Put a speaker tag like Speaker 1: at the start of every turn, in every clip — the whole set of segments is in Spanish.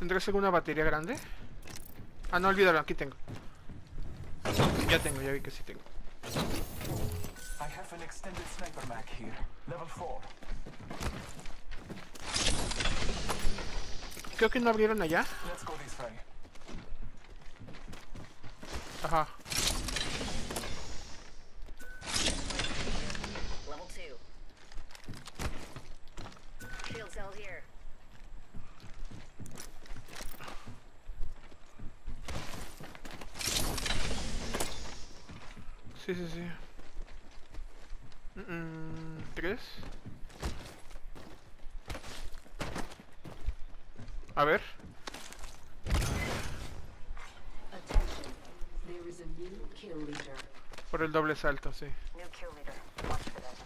Speaker 1: ¿Tendrás alguna batería grande? Ah, no, olvídalo, aquí tengo. Ya vi que sí tengo.
Speaker 2: I have an extended sniper mag here, level 4.
Speaker 1: Creo que no abrieron allá.
Speaker 2: Let's go this way.
Speaker 1: Ajá.
Speaker 3: Level 2. Shield cell here.
Speaker 1: Sí. 3. A ver. Por el doble salto, sí.
Speaker 3: New kill leader. Watch for that.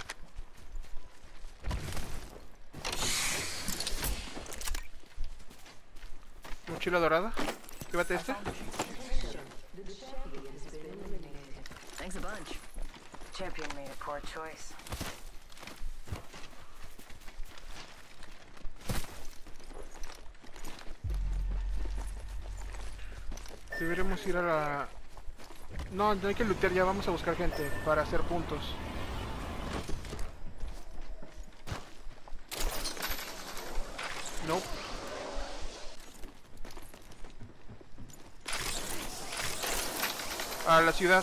Speaker 1: Mochila dorada. Llévate este.
Speaker 3: Thanks a bunch. The champion made a poor choice.
Speaker 1: Deberemos ir a la... No, no hay que lootear, ya vamos a buscar gente para hacer puntos. No. A la ciudad.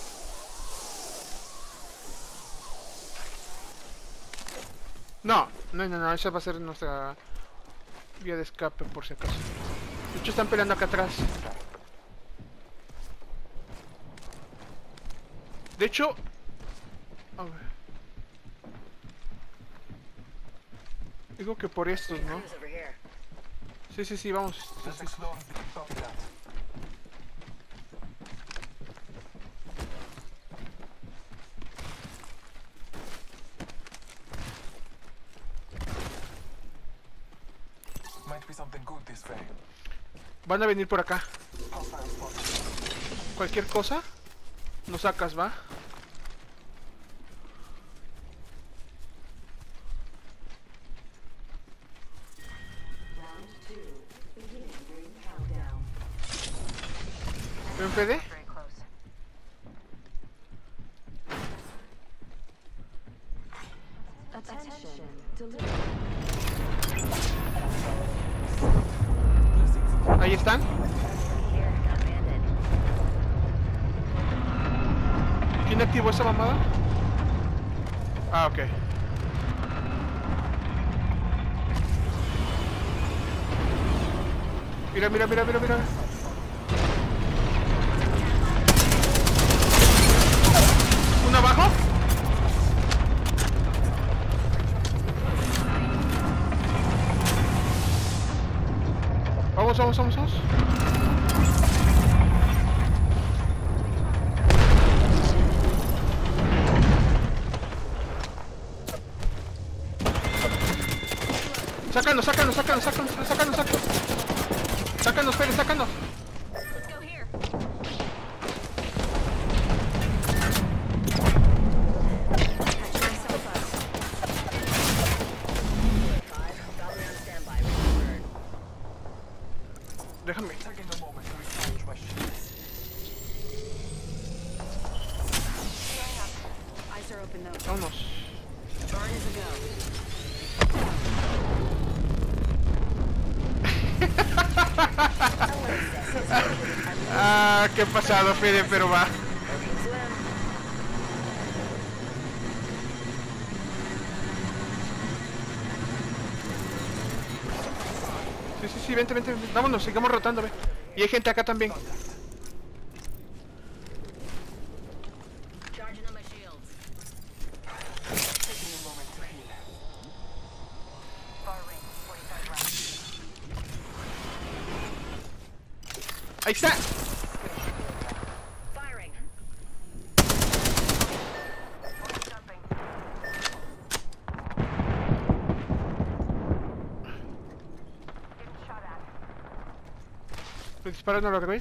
Speaker 1: No, esa va a ser nuestra vía de escape por si acaso. De hecho están peleando acá atrás. De hecho... A ver. Digo que por estos, ¿no?
Speaker 3: Who's over here?
Speaker 1: Sí, vamos.
Speaker 2: Let's explore. Copy that. Might be something good this way.
Speaker 1: Van a venir por acá.
Speaker 2: Hostile spot.
Speaker 1: Cualquier cosa, nos sacas, ¿va? ¿Ven, Fede?
Speaker 3: Very close.
Speaker 1: Ahí están.
Speaker 3: Here, got a bandit.
Speaker 1: ¿Quién activó esa mamada? Ah, ok. Mira. ¿Uno abajo? Vamos. Sácanos. Sácanos, Fede, sácanos.
Speaker 3: Let's go here. Patch myself up. 5, Valkyrie on standby. Ready to burn.
Speaker 1: Déjame.
Speaker 2: Taking a moment to recharge my shields.
Speaker 3: Eyes are open though.
Speaker 1: Vámonos.
Speaker 3: Burn is a go.
Speaker 1: Ah, qué pasado, Fede, pero va. Sí, vente. Vámonos, sigamos rotando, ve. Y hay gente acá también.
Speaker 3: Charging on my shields.
Speaker 2: Taking a moment to heal. Far ring, 45 rounds.
Speaker 1: Ahí está.
Speaker 3: Firing.
Speaker 2: Jumping. Getting shot at.
Speaker 1: ¿Me disparan a lo que veis?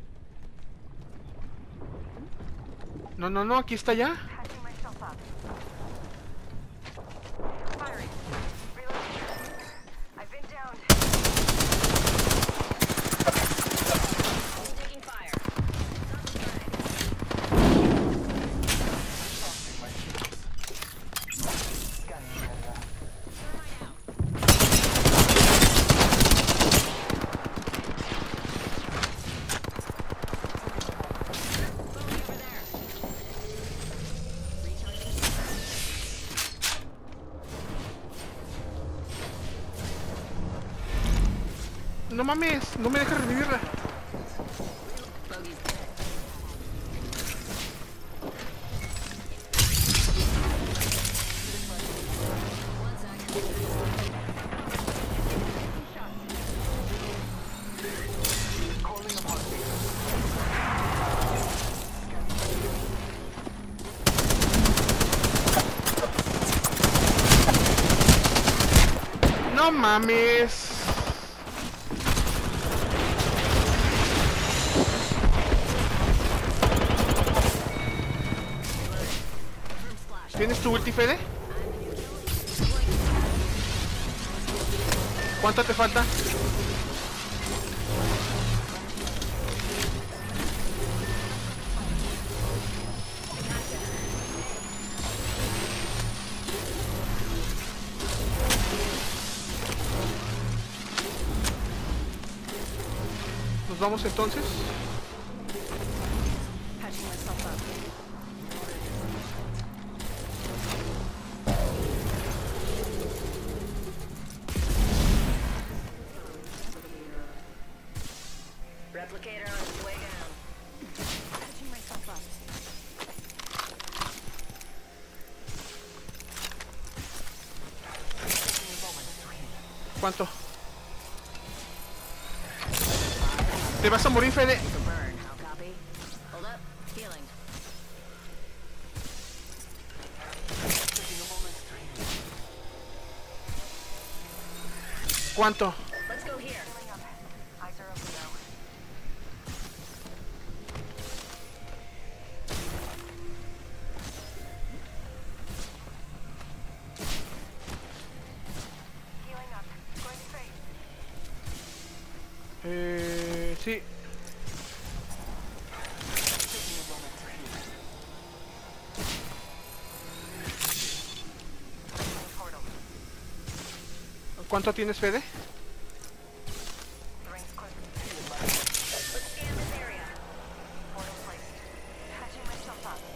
Speaker 1: No, aquí está ya.
Speaker 2: Patching myself up. Firing. Reloading. I've been downed.
Speaker 1: No mames, no me deja revivirla.
Speaker 3: Bogey's dead.
Speaker 2: Calling upon me.
Speaker 1: No mames. ¿Tienes tu ulti, Fede? ¿Cuánto te falta? ¿Nos vamos entonces?
Speaker 3: Patching myself up. Replicator on its way down. Patching myself up.
Speaker 1: ¿Cuánto? Te vas a morir, Fede.
Speaker 3: Take a burn. How copy? Hold up. Healing.
Speaker 2: Taking a moment to heal.
Speaker 1: ¿Cuánto?
Speaker 3: Let's go here.
Speaker 2: Eyes are up now. Healing up. Going to fade.
Speaker 1: Sí.
Speaker 2: Taking a moment to heal. Portal.
Speaker 1: ¿Cuánto tienes, Fede?
Speaker 2: The ring's close.
Speaker 3: Let's scan this area.
Speaker 2: Portal placed. Patching myself up.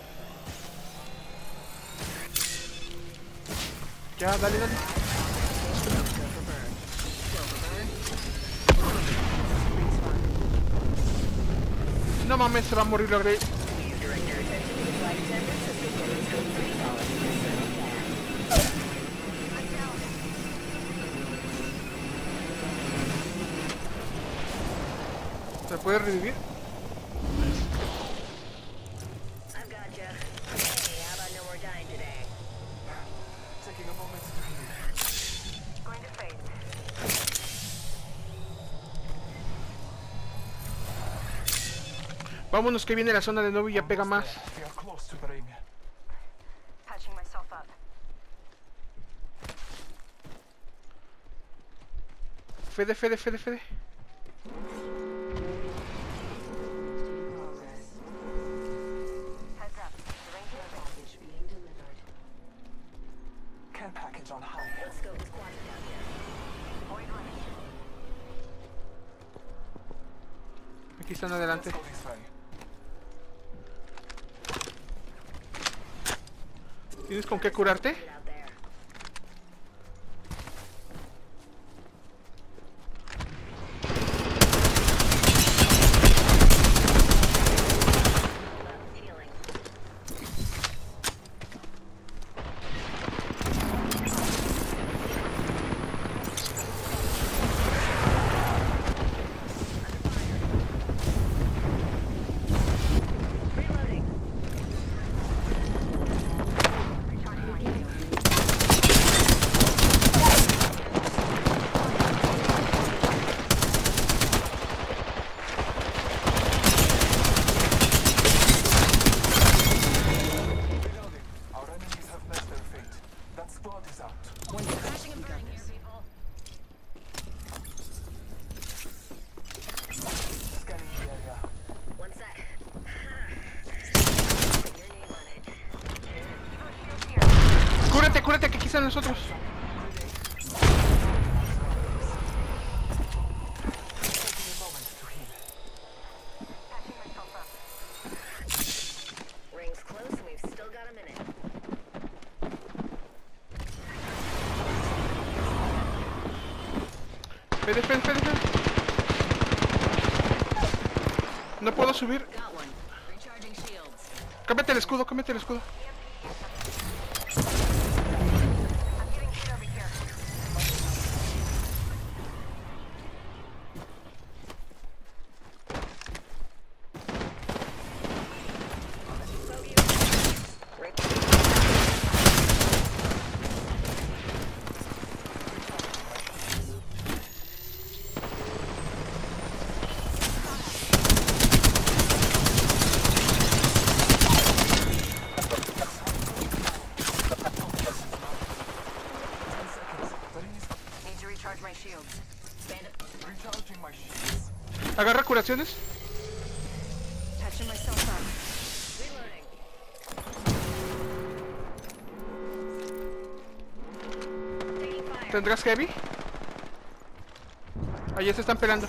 Speaker 1: Ya, dale, dale.
Speaker 3: Go for burn. Go for burn.
Speaker 1: No mames, se va a morir la Grey.
Speaker 3: Please direct your attention to the flight attendants as they demonstrate free
Speaker 1: ¿Se puede revivir?
Speaker 3: I've got ya. Hey, how about no more dying today?
Speaker 2: Taking a moment to heal. Going to fade.
Speaker 1: Vámonos que viene la zona de nuevo y ya pega más.
Speaker 2: We are close to the ring. Patching myself up.
Speaker 1: Fede, Fede, Fede, Fede.
Speaker 2: Heads up. The ring's package being delivered. Care package on high.
Speaker 3: Let's go with squad down here.
Speaker 2: Void running.
Speaker 1: Aquí están adelante.
Speaker 2: Let's go this way.
Speaker 1: ¿Tienes con qué curarte?
Speaker 3: Get out there. Healing. Reloading.
Speaker 2: Reloading. Our enemies have met their fate. That squad is out.
Speaker 3: Crashing and burning here, people.
Speaker 2: Scanning the area.
Speaker 3: One sec. Your name on it.
Speaker 1: Cúrate, cúrate, que aquí están nosotros.
Speaker 2: Taking a moment to heal. Patching myself up.
Speaker 3: Ring's close and we've still got a minute.
Speaker 1: Fede, Fede, Fede, Fede. No puedo subir.
Speaker 3: Got one. Recharging shields.
Speaker 1: Cámbiate el escudo, cámbiate el escudo.
Speaker 2: I'm getting hit over here. Need to recharge my shields.
Speaker 3: Bandit.
Speaker 2: Recharging my shields.
Speaker 1: Agarra curaciones.
Speaker 2: Patching myself up.
Speaker 3: Reloading. Taking fire.
Speaker 1: ¿Tendrás heavy? Allí se están peleando.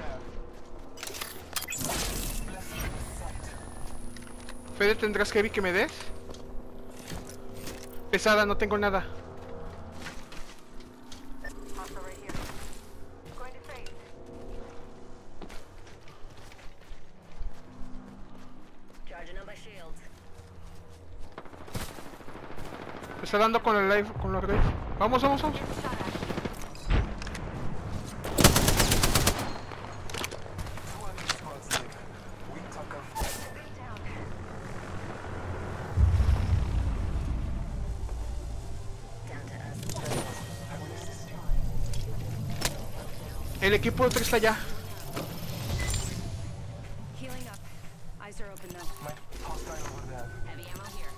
Speaker 1: Fede, ¿tendrás heavy que me des? Pesada, no tengo nada.
Speaker 2: Hostile right here. Going to face.
Speaker 3: Charging on my shields.
Speaker 1: Me está dando con el live, con los reyes. Vamos, vamos, vamos.
Speaker 2: Shot at.
Speaker 3: Down to us.
Speaker 1: El equipo 3 está allá.
Speaker 2: Healing up. Eyes are open now.
Speaker 3: Heavy ammo here.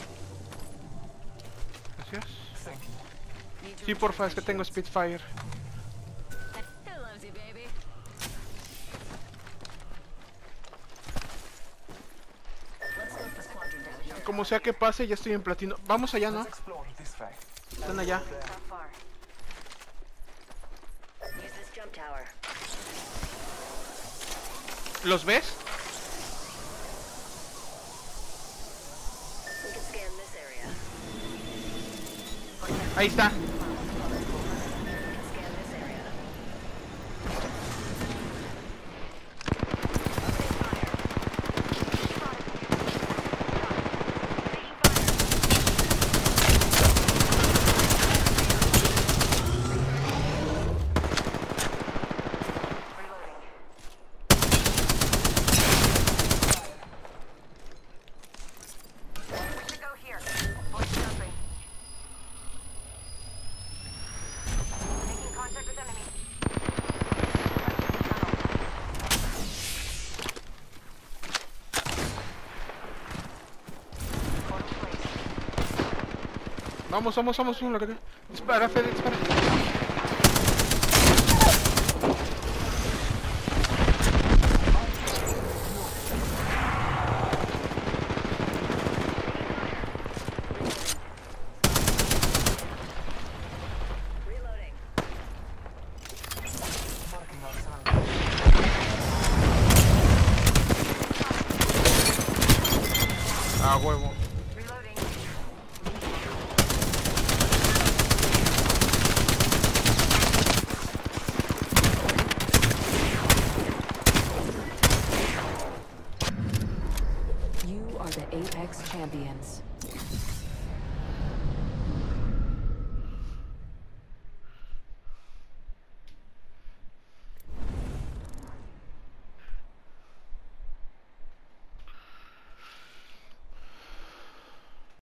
Speaker 1: Gracias.
Speaker 2: Need to
Speaker 1: Sí, porfa, es que tengo Spitfire.
Speaker 3: Who loves you, baby? Let's go for squadron damage.
Speaker 1: Como sea que pase, ya estoy en platino. Vamos allá, ¿no? Están allá.
Speaker 2: How far?
Speaker 3: Use this jump tower.
Speaker 1: ¿Los ves?
Speaker 3: We can scan this area.
Speaker 1: Ahí está.
Speaker 3: We can scan this area.
Speaker 2: Reloading. We should go here. Voice jumping. Making contact with enemy.
Speaker 1: Vamos, vamos, vamos. Dispara, Fede, dispara.
Speaker 3: Reloading.
Speaker 1: Ah, huevo.
Speaker 2: Reloading.
Speaker 4: You are the Apex Champions.